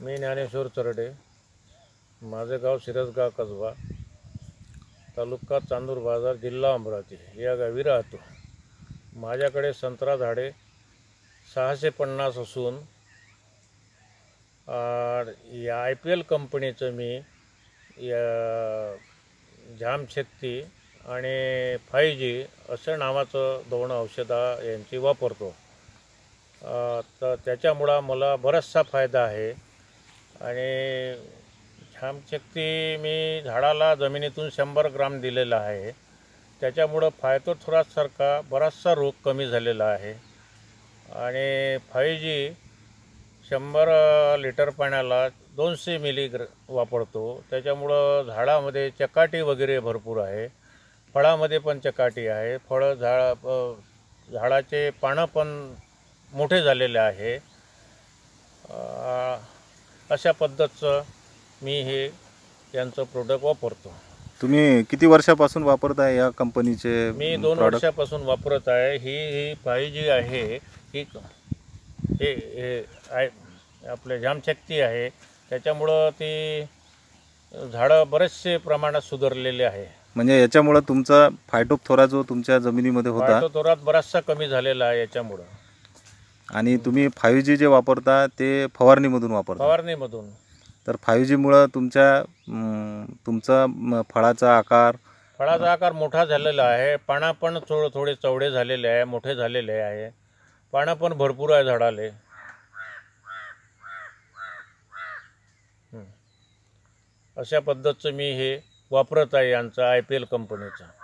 मी ज्ञानेश्वर चरडे, माझे गाव शिरजगाव कसबा, तालुका चांदूर बाजार, जिल्हा अमरावती या गावी राहतो। माझ्याकडे संत्रा झाडे 650 असून या IPL कंपनीचं मी या जामशक्ती आणि 5G असं नावाचं 2 औषधं यांची वापरतो। तर त्याच्यामुळं मला बराचसा फायदा आहे। आणि जामशक्ती मी झाडाला जमिनीतून 100 ग्राम दिलेला आहे, त्याच्यामुळं फायटोथोरासारखा बराचसा रोग कमी झालेला आहे। आणि 5G 100 लिटर पाण्याला 200 मिली वापरतो, त्याच्यामुळं झाडामध्ये चकाटी वगैरे भरपूर आहे, फळामध्ये पण चकाटी आहे, झाडाचे पानं पण मोठे झालेले आहे। अशा पद्धतीचं मी हे यांचं प्रोडक्ट वापरतो। तुम्ही किती वर्षापासून वापरताय या कंपनीचे? मी 2 वर्षापासून वापरत आहे। ही 5G आहे, ही हे आपले जामशक्ती आहे, त्याच्यामुळं ती झाडं बरेचसे प्रमाणात सुधारलेले आहे। म्हणजे याच्यामुळं तुमचा फायटोथोरा जो तुमच्या जमिनीमध्ये होता, फायटोथोरात बराचसा कमी झालेला आहे याच्यामुळं। आणि तुम्ही 5G जे वापरता ते फवारणीमधून वापरता? फवारणीमधून। तर 5Gमुळं तुमचा फळाचा आकार मोठा झालेला आहे, पानं पण थोडे चवडे झालेले आहे, मोठे झालेले आहे, पानं पण भरपूर आहे झाडाले। अशा पद्धतीचं मी हे वापरत आहे यांचा IPL कंपनीचा।